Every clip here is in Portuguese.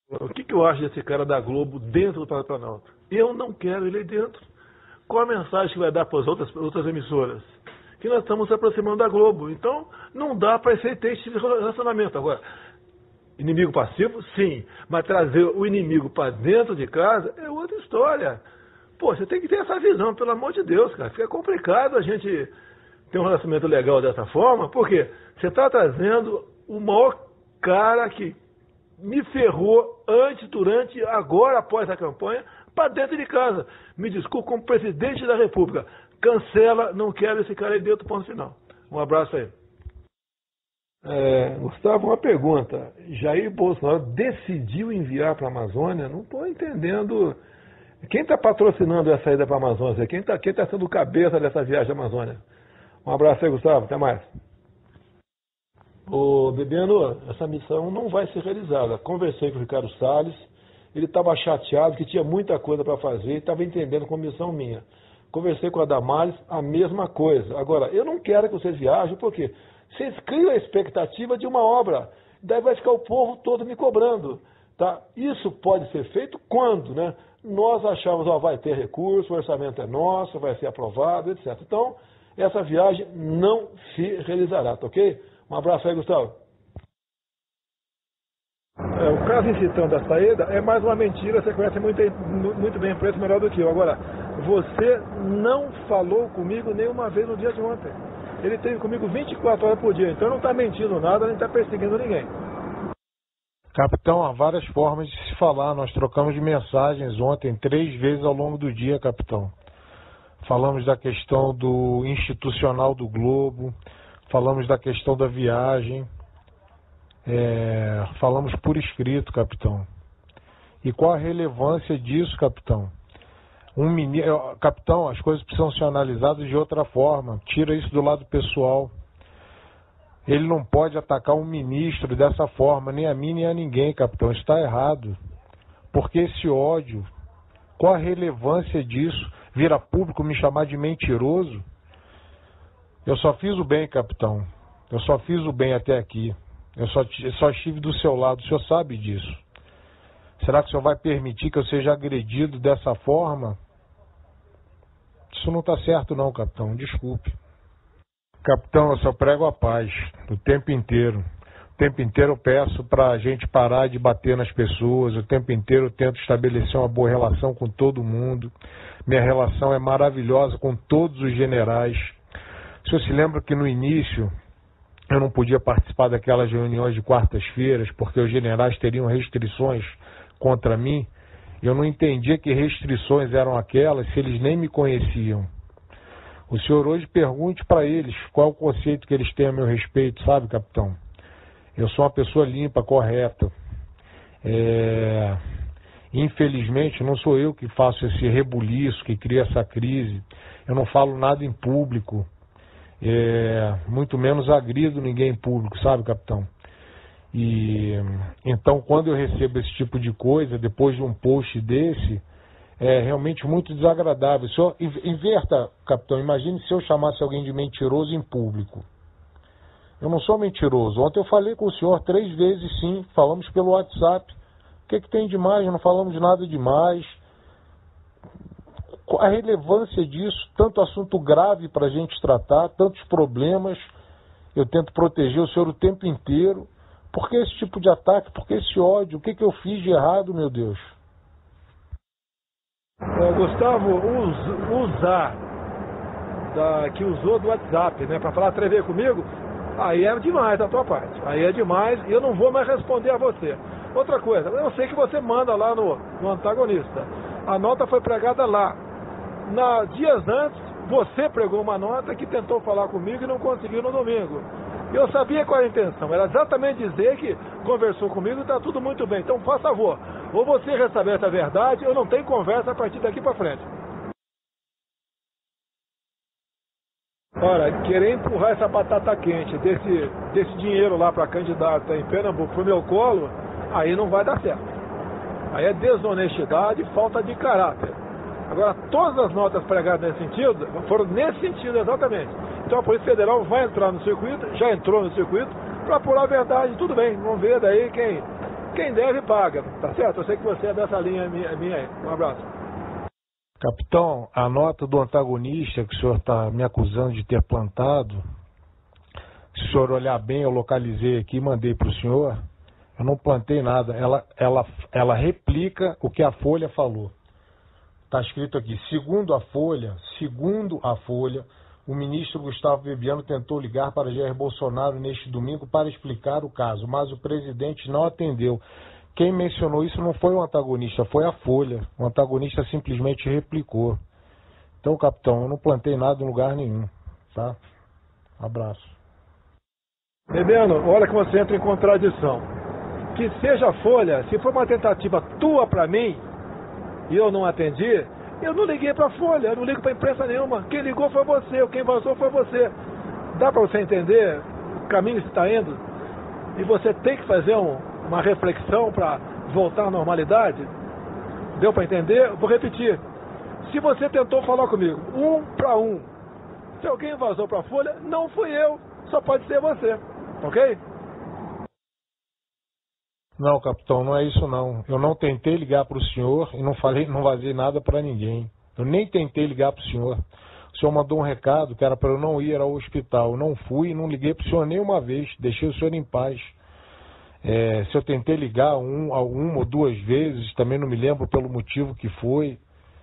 O que eu acho desse cara da Globo dentro do Palácio do Planalto? Eu não quero ele aí dentro. Qual a mensagem que vai dar para as outras emissoras? Que nós estamos se aproximando da Globo. Então, não dá para ter esse relacionamento. Agora, inimigo passivo, sim. Mas trazer o inimigo para dentro de casa é outra história. Pô, você tem que ter essa visão, pelo amor de Deus, cara. Fica complicado a gente ter um relacionamento legal dessa forma, porque você está trazendo o maior cara que me ferrou antes, durante, agora, após a campanha, para dentro de casa. Me desculpe, como presidente da República. Cancela, não quero esse cara aí dentro, ponto final. Um abraço aí. Gustavo, uma pergunta. Jair Bolsonaro decidiu enviar para a Amazônia? Não estou entendendo. Quem está patrocinando essa ida para a Amazônia? Quem tá sendo o cabeça dessa viagem à Amazônia? Um abraço aí, Gustavo. Até mais. Ô, Bebiano, essa missão não vai ser realizada. Conversei com o Ricardo Salles, ele estava chateado, que tinha muita coisa para fazer e estava entendendo como missão minha. Conversei com a Damares, a mesma coisa. Agora, eu não quero que vocês viajem, porque vocês criam a expectativa de uma obra, daí vai ficar o povo todo me cobrando. Tá? Isso pode ser feito quando, né? Nós achamos, vai ter recurso, o orçamento é nosso, vai ser aprovado, etc. Então, essa viagem não se realizará, tá ok? Um abraço aí, Gustavo. O caso incitando a saída é mais uma mentira, você conhece muito bem o preço melhor do que eu. Agora, você não falou comigo nenhuma vez no dia de ontem. Ele teve comigo 24 horas por dia, então não está mentindo nada, nem está perseguindo ninguém. Capitão, há várias formas de se falar. Nós trocamos de mensagens ontem 3 vezes ao longo do dia, capitão. Falamos da questão do institucional do Globo, falamos da questão da viagem, falamos por escrito, capitão. E qual a relevância disso, capitão? Capitão, as coisas precisam ser analisadas de outra forma. Tira isso do lado pessoal. Ele não pode atacar um ministro dessa forma, nem a mim, nem a ninguém, capitão. Isso está errado. Porque esse ódio, qual a relevância disso? Vir a público me chamar de mentiroso? Eu só fiz o bem, capitão. Eu só fiz o bem até aqui. Eu só estive do seu lado, o senhor sabe disso. Será que o senhor vai permitir que eu seja agredido dessa forma? Isso não está certo não, capitão. Desculpe. Capitão, eu só prego a paz, o tempo inteiro. O tempo inteiro eu peço para a gente parar de bater nas pessoas, o tempo inteiro eu tento estabelecer uma boa relação com todo mundo. Minha relação é maravilhosa com todos os generais. O senhor se lembra que no início eu não podia participar daquelas reuniões de quartas-feiras porque os generais teriam restrições contra mim? Eu não entendia que restrições eram aquelas se eles nem me conheciam. O senhor hoje pergunte para eles qual é o conceito que eles têm a meu respeito, sabe, capitão? Eu sou uma pessoa limpa, correta. Infelizmente, não sou eu que faço esse rebuliço, que cria essa crise. Eu não falo nada em público. Muito menos agrido ninguém em público, sabe, capitão? E então, quando eu recebo esse tipo de coisa, depois de um post desse, é realmente muito desagradável. O senhor inverta, capitão, imagine se eu chamasse alguém de mentiroso em público. Eu não sou mentiroso. Ontem eu falei com o senhor 3 vezes, sim, falamos pelo WhatsApp. O que tem de mais? Não falamos nada demais. A relevância disso, tanto assunto grave para a gente tratar, tantos problemas, eu tento proteger o senhor o tempo inteiro. Por que esse tipo de ataque? Por que esse ódio? O que eu fiz de errado, meu Deus? Gustavo, que usou do WhatsApp, né, para falar atrever comigo, aí é demais da tua parte. Aí é demais e eu não vou mais responder a você. Outra coisa, eu sei que você manda lá no antagonista. A nota foi pregada lá. Dias antes, você pregou uma nota que tentou falar comigo e não conseguiu no domingo. Eu sabia qual era a intenção, era exatamente dizer que conversou comigo e está tudo muito bem. Então, faz favor, ou você restabelece a verdade ou não tem conversa a partir daqui para frente. Ora, querer empurrar essa batata quente desse dinheiro lá para candidato em Pernambuco pro meu colo, aí não vai dar certo. Aí é desonestidade e falta de caráter. Agora, todas as notas pregadas nesse sentido foram nesse sentido exatamente. Então a Polícia Federal vai entrar no circuito, já entrou no circuito, para apurar a verdade. Tudo bem, vamos ver daí Quem deve, paga, tá certo? Eu sei que você é dessa linha minha aí. Um abraço. Capitão, a nota do antagonista que o senhor está me acusando de ter plantado, se o senhor olhar bem, eu localizei aqui e mandei para o senhor. Eu não plantei nada. Ela replica o que a Folha falou. Está escrito aqui, segundo a Folha, o ministro Gustavo Bebiano tentou ligar para Jair Bolsonaro neste domingo para explicar o caso, mas o presidente não atendeu. Quem mencionou isso não foi o antagonista, foi a Folha. O antagonista simplesmente replicou. Então, capitão, eu não plantei nada em lugar nenhum, tá? Abraço. Bebiano, olha que você entra em contradição. Que seja a Folha, se for uma tentativa tua para mim, e eu não atendi, eu não liguei para a Folha, eu não ligo para imprensa nenhuma. Quem ligou foi você, quem vazou foi você. Dá para você entender o caminho que está indo? E você tem que fazer uma reflexão para voltar à normalidade? Deu para entender? Eu vou repetir. Se você tentou falar comigo, 1 para 1, se alguém vazou para a Folha, não fui eu, só pode ser você, ok? Não, capitão, não é isso não. Eu não tentei ligar para o senhor e não vazei nada para ninguém. Eu nem tentei ligar para o senhor. O senhor mandou um recado que era para eu não ir ao hospital. Eu não fui e não liguei para o senhor nenhuma vez. Deixei o senhor em paz. Se eu tentei ligar uma ou duas vezes, também não me lembro pelo motivo que foi.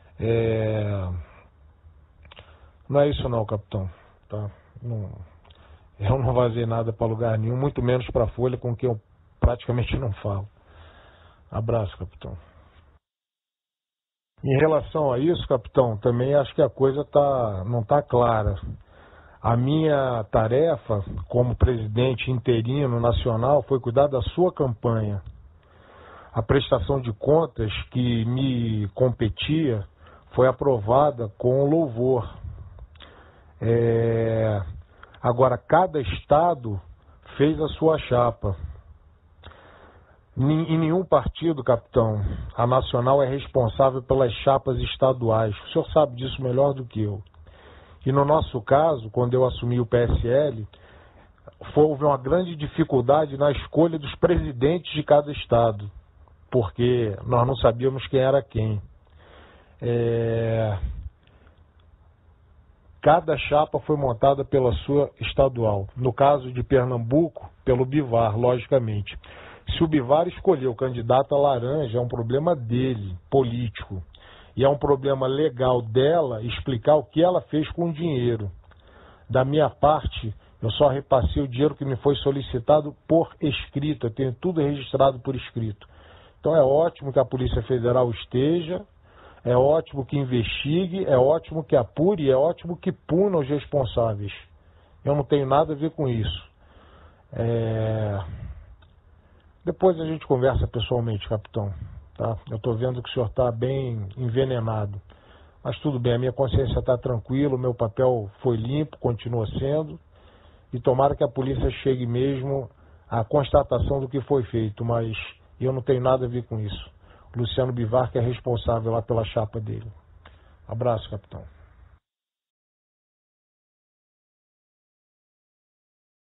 Não é isso não, capitão. Tá? Eu não vazei nada para lugar nenhum, muito menos para a Folha, com quem eu praticamente não falo. Abraço, capitão. Em relação a isso, capitão, também acho que a coisa não está clara. A minha tarefa como presidente interino nacional foi cuidar da sua campanha. A prestação de contas que me competia foi aprovada com louvor. Agora, cada estado fez a sua chapa. Em nenhum partido, capitão, a nacional é responsável pelas chapas estaduais. O senhor sabe disso melhor do que eu. E no nosso caso, quando eu assumi o PSL, houve uma grande dificuldade na escolha dos presidentes de cada estado, porque nós não sabíamos quem era quem. Cada chapa foi montada pela sua estadual. No caso de Pernambuco, pelo Bivar, logicamente. Se o Bivar escolheu o candidato a laranja, é um problema dele, político. E é um problema legal dela explicar o que ela fez com o dinheiro. Da minha parte, eu só repassei o dinheiro que me foi solicitado por escrito. Eu tenho tudo registrado por escrito. Então é ótimo que a Polícia Federal esteja, é ótimo que investigue, é ótimo que apure, é ótimo que puna os responsáveis. Eu não tenho nada a ver com isso. Depois a gente conversa pessoalmente, capitão. Tá? Eu estou vendo que o senhor está bem envenenado. Mas tudo bem, a minha consciência está tranquila, o meu papel foi limpo, continua sendo. E tomara que a polícia chegue mesmo à constatação do que foi feito. Mas eu não tenho nada a ver com isso. Luciano Bivar, que é responsável lá pela chapa dele. Abraço, capitão.